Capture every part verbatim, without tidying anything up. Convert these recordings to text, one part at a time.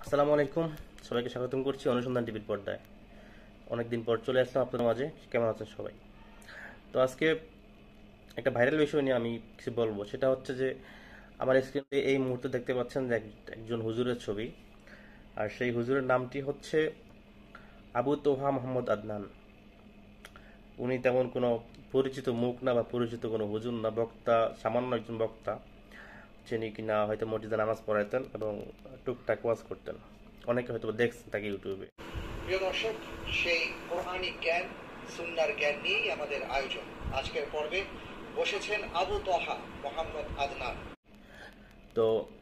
আসসালামু আলাইকুম। সবাইকে স্বাগতম করছি অনুসন্ধান টিভির পর্দায়। অনেকদিন পর চলে আসলাম আপনাদের মাঝে। কেমন আছেন সবাই? তো আজকে একটা ভাইরাল বিষয় নিয়ে আমি কিছু বলবো। সেটা হচ্ছে যে আমার স্ক্রিনে এই মুহূর্তে দেখতে পাচ্ছেন যে এক- একজন হুজুরের ছবি। আর সেই হুজুরের নামটি হচ্ছে আবু তোহা মোহাম্মদ আদনান। উনি তেমন কোনো পরিচিত মুখ না বা পরিচিত কোনো হুজুর না, বক্তা, সামান্য একজন বক্তা, যিনি কিনা হয়তো মসজিদে নামাজ পড়াইতেন এবং টুকটাক ওয়াজ করতেন। অনেকে হয়তো দেখছেন তাকে ইউটিউবে। প্রিয় দর্শক, সেই কোরআনিক জ্ঞান, সুন্নার জ্ঞান নিয়েই আমাদের আয়োজন। আজকের পর্বে বসেছেন আবু তহা মোহাম্মদ আদনান। তো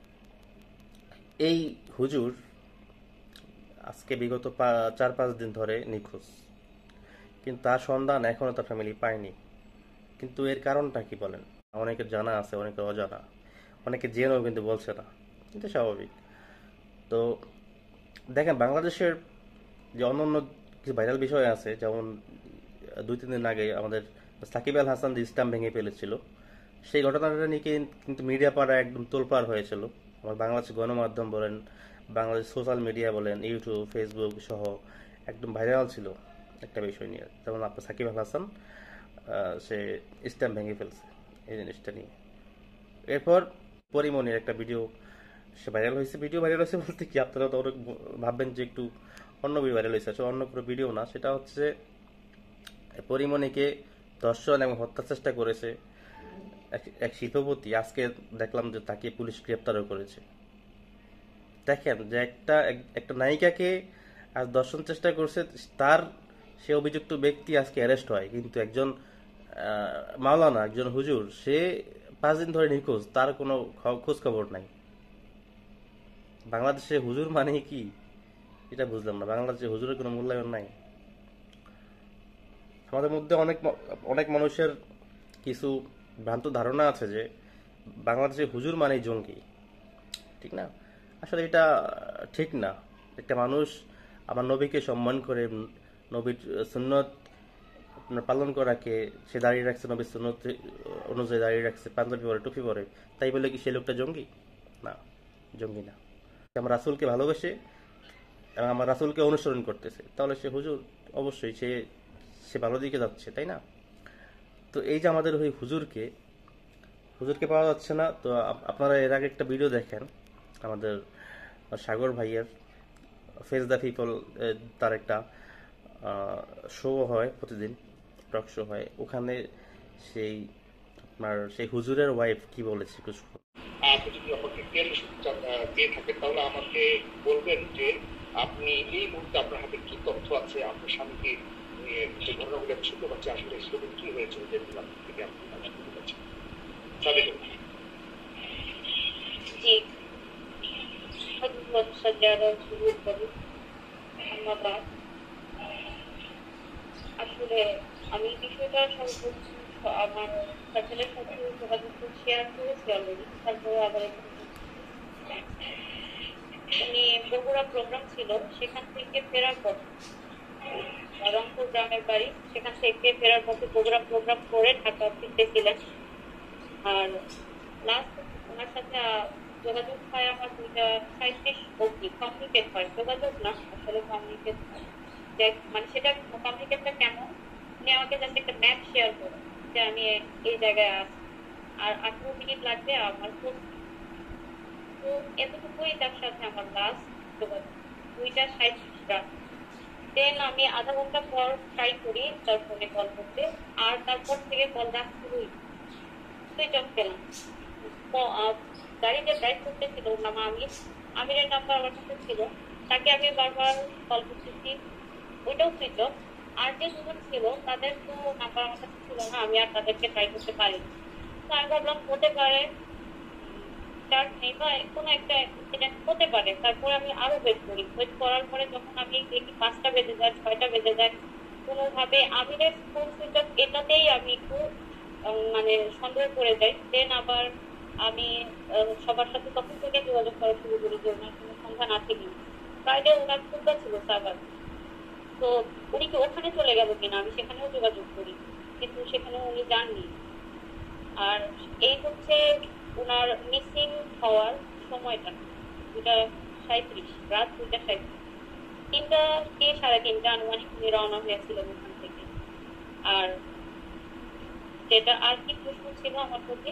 এই হুজুর আজকে বিগত পা- চার পাঁচ দিন ধরে নিখোঁজ, কিন্তু তার সন্ধান এখনো তার ফ্যামিলি পায়নি। কিন্তু এর কারণটা কি বলেন? অনেকের জানা আছে, অনেকের অজানা, অনেকে জেনেও কিন্তু বলছে না, কিন্তু স্বাভাবিক। তো দেখেন, বাংলাদেশের যে অন্যান্য কিছু ভাইরাল বিষয় আছে, যেমন দুই তিন দিন আগে আমাদের সাকিব আল হাসান যে স্টাম্প ভেঙে ফেলেছিল, সেই ঘটনাটা নিয়ে কিন্তু মিডিয়া পাড়া একদম তোলপাড় হয়েছিল। আমার বাংলাদেশ গণমাধ্যম বলেন, বাংলাদেশ সোশ্যাল মিডিয়া বলেন, ইউটিউব, ফেসবুক সহ একদম ভাইরাল ছিল একটা বিষয় নিয়ে। যেমন আপনার সাকিব আল হাসান আহ, সে স্ট্যাম্প ভেঙে ফেলছে এই জিনিসটা নিয়ে। এরপর পরিমণির একটা ভিডিও সে ভাইরাল হয়েছে। ভিডিও ভাইরাল হয়েছে বলতে কি, আপনারা তো অনেক ভাববেন যে একটু অন্য ভিডিও ভাইরাল হয়েছে, আসলে অন্য কোনো ভিডিও না। সেটা হচ্ছে পরিমণিকে ধর্ষণ এবং হত্যার চেষ্টা করেছে এক এক শিল্পপতি। আজকে দেখলাম যে তাকে পুলিশ গ্রেপ্তারও করেছে। দেখেন যে একটা এক- একটা নায়িকাকে আজ ধর্ষণ চেষ্টা করছে, তার সে অভিযুক্ত ব্যক্তি আজকে অ্যারেস্ট হয়, কিন্তু একজন আহ, মাওলানা, একজন হুজুর, সে পাঁচ দিন ধরে নিখোঁজ, তার কোনো খ- খোঁজ খবর নাই। বাংলাদেশে হুজুর মানে কি, এটা বুঝলাম না। বাংলাদেশে হুজুরের কোনো মূল্যায়ন নাই। আমাদের মধ্যে অনেক ম- অনেক মানুষের কিছু ভ্রান্ত ধারণা আছে যে বাংলাদেশে হুজুর মানেই জঙ্গি। ঠিক না? আসলে এটা ঠিক না। একটা মানুষ আমার নবীকে সম্মান করে, নবীর সুন্নত আপনার পালন করাকে, সে দাঁড়িয়ে রাখছে, নবীর সুন্নত অনুযায়ী দাঁড়িয়ে রাখছে, পাঞ্জাবি পরে, টুপি পরে, তাই বলে কি সেই লোকটা জঙ্গি? না, জঙ্গি না। আমার রাসূলকে ভালোবেসে এবং আমার রাসূলকে অনুসরণ করতেছে, তাহলে সে হুজুর। অবশ্যই সে সে ভালো দিকে যাচ্ছে, তাই না? তো এই যে আমাদের ওই হুজুরকে হুজুরকে পাওয়া যাচ্ছে না। তো আপ- আপনারা এর আগে একটা ভিডিও দেখেন আমাদের সাগর ভাইয়ের, ফেস দ্য পিপল, তার একটা শো হয় প্রতিদিন, টক শো হয় ওখানে। সেই আপনার সেই হুজুরের ওয়াইফ কি বলেছে একটু শুনুন। আপনি যদি আমাকে ক্লিয়ারলি শুনতে চান, আহ, চেয়ে থাকেন, তাহলে আমাকে বলবেন যে আপনি এই মুহূর্তে আপনার হাতে কি তথ্য আছে আপনার স্বামীকে নিয়ে, যে ঘটনাগুলো আমি শুনতে পাচ্ছি, আসলে সেদিন কি হয়েছিল যেগুলো আপনি থেকে আপনি আমি শুনতে পাচ্ছি। সাদেক ভাই। জি, حضرت سجادة শুরু করি। ধন্যবাদ। আসলে আমি বিষয়টা সর্বোচ্চ আমার ফ্যাশনের সাথে যোগাযোগ শেয়ার করেছি অলরেডি, তারপরে আবার এখানে বলছি। উনি বগুড়া প্রোগ্রাম ছিল, সেখান থেকে ফেরার পথে, রংপুর গ্রামের বাড়ি, সেখান থেকে ফেরার পথে বগুড়া প্রোগ্রাম করে ঢাকা ফিরতেছিলেন। আর লাস্ট ওনার সাথে আহ, যোগাযোগ হয় আমার দুইটা সাঁইত্রিশ অব্দি, কমিউনিকেট হয়, যোগাযোগ না আসলে কমিউনিকেট হয়। যে- মানে সেটা কমিউনিকেটটা কেমন, উনি আমাকে জাস্ট একটা ম্যাপ শেয়ার করেন যে আমি এই জায়গায় আছি, আর আঠারো মিনিট লাগবে আমার পৌঁছতে। তো এতটুকুই তার সাথে আমার লাস্ট যোগাযোগ, দুইটা সাঁইত্রিশ রাত। দেন আমি আধা ঘন্টা পর ট্রাই করি তার ফোনে কল করতে, আর তারপর থেকে কল রাখছিলই, সুইচ অফ পেলাম। তো আহ, গাড়ি যে ড্রাইভ করতেছিল ওর নাম আমির, আমিরের নাম্বার আমার কাছে ছিল, তাকে আমি বারবার কল করতেছি, ওইটাও সুইচ অফ। আর যে দুজন ছিল তাদের তো নাম্বার আমার কাছে ছিল না, আমি আর তাদেরকে ট্রাই করতে পারিনি। তো আমি ভাবলাম হতে পারে চার্জ নেই বা কোনো একটা ইনসিডেন্ট হতে পারে। তারপরে আমি আরো ওয়েট করি, ওয়েট করার পরে যখন আমি দেখি পাঁচটা বেজে যায়, ছয়টা বেজে যায়, কোনোভাবে আমিরের ফোন সুইচ অফ, এটাতেই আমি একটু উম, মানে সন্দেহ করে যাই। দেন আবার আমি আহ, সবার সাথে তখন থেকে যোগাযোগ করা শুরু করি যে ওনার কোনো সন্ধান আছে কিনা। ফ্রাইডে ওনার খোঁজা ছিল সার্ভার, তো উনি কি ওখানে চলে গেল কিনা, আমি সেখানেও যোগাযোগ করি, কিন্তু সেখানেও উনি যাননি। আর এই হচ্ছে ওনার মিসিং হওয়ার সময়টা, যেটা সাঁইত্রিশ, রাত দুইটা সাঁইত্রিশ, তিনটা কি সাড়ে তিনটা আনুমানিক উনি রওনা হয়েছিল ওখান থেকে। আর যেটা আর কি প্রশ্ন ছিল আমার প্রতি?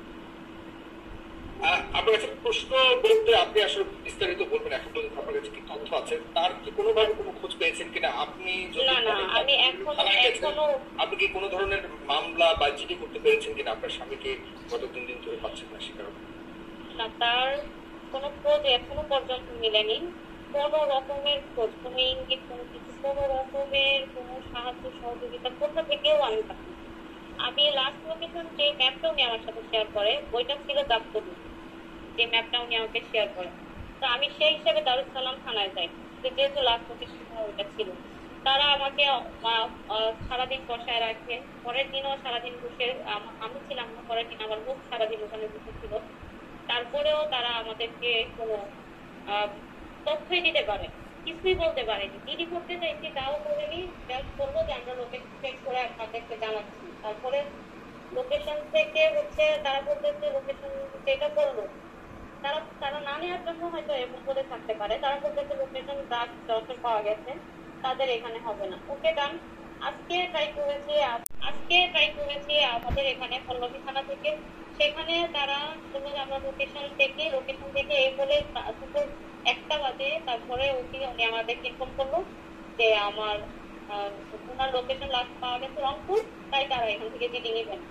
আহ, আপনার কাছে প্রশ্ন বলতে আপনি আসলে বিস্তারিত বলবেন, এখন পর্যন্ত আপনার কাছে কি তথ্য আছে, তার কি কোনোভাবে কোনো খোঁজ পেয়েছেন কিনা? আপনি যদি না না বলেন, আমি আপনি এখনো থানায় গেছেন, এখনো আপনি কি কোনো ধরনের মামলা বা জিডি করতে পেরেছেন কিনা? আপনার স্বামীকে গত তিন দিন ধরে পাচ্ছেন না, সে কারণে। না, তার কোনো খোঁজ এখনো পর্যন্ত মিলেনি। কোনো রকমের খোঁজ, কোনো ইঙ্গিত, কোনো কিছু, কোনো রকমের কোনো সাহায্য সহযোগিতা কোথা থেকেও আমি পাইনি। আমি লাস্ট লোকেশন যে ম্যাপটা উনি আমার সাথে শেয়ার করে ওইটা ছিল গাবতলী, যে ম্যাপটা উনি আমাকে শেয়ার করে। তো আমি সেই হিসেবে দারুস সালাম থানায় যাই, যে যেহেতু লাস্ট লোকেশন ওইটা ছিল। তারা আমাকে আহ, আহ, সারাদিন বসায় রাখে। পরের দিনও সারাদিন বসে, আম- আমি ছিলাম না, পরের দিন আমার মুখ সারাদিন ওখানে বসে ছিল। তারপরেও তারা আমাদেরকে কোনো আহ, তথ্যই দিতে পারে, কিছুই বলতে পারেনি। ডিডি করতে চাইছি, তাও করেনি। জাস্ট বললো যে আমরা লোকেশন চেক করে আপনাদেরকে জানাচ্ছি। তারপরে লোকেশন থেকে হচ্ছে তারা বলতেছে লোকেশন যেটা বললো, তারা তারা না নেওয়ার জন্য হয়তো এমন করে থাকতে পারে। তারা বলতেছে লোকেশন দাগ যখন পাওয়া গেছে তাদের এখানে হবে না। ওকে ডান। আজকে ট্রাই করেছি আপ- আজকে ট্রাই করেছি আমাদের এখানে পল্লবী থানা থেকে। সেখানে তারা বললো যে আমরা লোকেশন থেকে লোকেশন থেকে এই বলে তা- দুপুর একটা বাজে তারপরে উঠি উনি আমাদেরকে ইনফর্ম করলো যে আমার আহ, ওনার লোকেশন লাস্ট পাওয়া গেছে রংপুর, তাই তারা এখান থেকে জিডি নেবেন।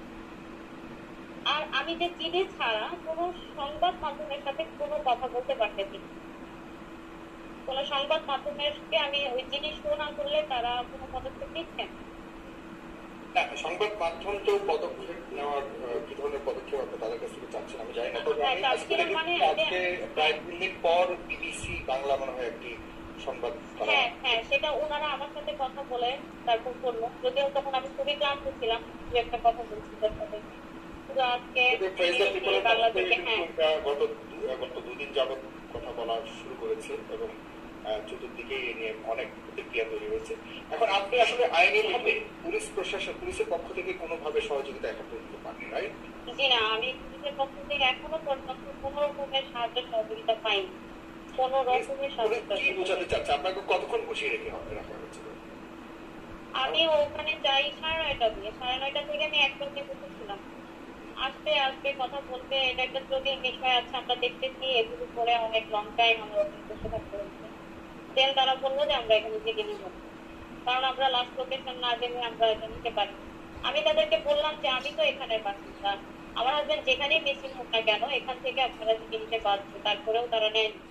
আর আমি যে জিডি ছাড়া কোনো সংবাদ মাধ্যমের সাথে কোনো কথা বলতে পারতেছি না। কোনো সংবাদ মাধ্যমকে আমি ওই জিডি শো না করলে তারা কোনো পদক্ষেপ নিচ্ছেন। না, সংবাদ মাধ্যম তো পদক্ষেপ নেওয়ার আহ, কি ধরনের পদক্ষেপ আপনি তাদের কাছ থেকে চাচ্ছেন আমি জানি না, তবে হ্যাঁ, আমি চাচ্ছি আজকে না মানে দেখেছি, যে- আজকে প্রায় তিন দিন পর বিবিসি বাংলা মনে হয় একটি সংবাদ তারা হ্যাঁ হ্যাঁ সেটা ওনারা আমার সাথে কথা বলে তারপর করলো। যদিও তখন আমি খুবই ক্লান্ত ছিলাম, দু একটা কথা বলছি তার সাথে। কিন্তু আজকে ফ্রেজার BBC রিপোর্টের বাংলা পক্ষ থেকে থেকে কিন্তু হ্যাঁ এটা গত দু- গত দুদিন যাবত কথা বলা শুরু করেছে এবং আহ, চতুর্দিকে এ নিয়ে অনেক প্রতিক্রিয়া তৈরি হয়েছে। এখন আপনি আসলে আইনি ভাবে পুলিশ প্রশাসন পুলিশের পক্ষ থেকে কোনোভাবে সহযোগিতা এখন পর্যন্ত পাননি, রাইট? জি না, আমি পুলিশের পক্ষ থেকে এখনো পর্যন্ত কোনো রকমের সাহায্য সহযোগিতা পাইনি। কোনো রকমের সাহায্য পুলিশ কি বোঝাতে চাচ্ছে? আপনাকে কতক্ষণ বসিয়ে রেখে হবে রাখা হয়েছিল? আমি ওখানে যাই সাড়ে নয়টা দিয়ে, সাড়ে নয়টা থেকে আমি একদম বসেছিলাম। আসবে আসবে কথা বলবে, এটা একটা জটিল বিষয় আছে, আমরা দেখতেছি। এগুলো করে অনেক লং টাইম আমরা ওখানে বসে থাকতে হচ্ছে। দেন তারা বললো যে আমরা এখানে জেগে নিব, কারণ আমরা লাস্ট লোকেশন না জেনে আমরা এটা নিতে পারি। আমি তাদেরকে বললাম যে আমি তো এখানে বাসিন্দা, আমার হাজবেন্ড যেখানেই মিসিং হোক না কেন এখান থেকে আপনারা জেগে নিতে পারছে। তারপরেও তারা নেন।